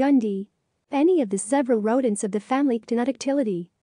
gundi. Any of the several rodents of the family Ctenodactylidae.